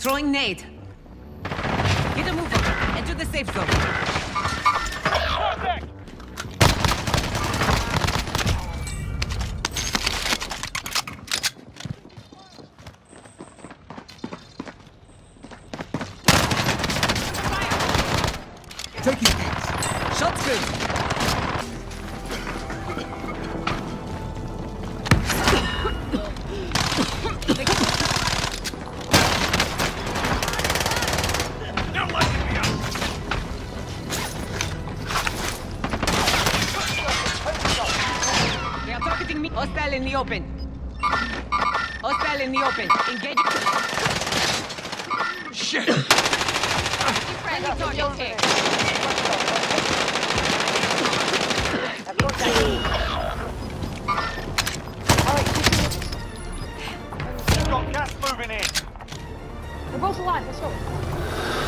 Throwing nade. Get a move on. Enter the safe zone. Contact! Taking hits. Shots good. They're lighting me up! They are targeting me. Hostile in the open. Hostile in the open. Engage. Shit! Friendly target here. Got gas moving in! We're both alive, let's go.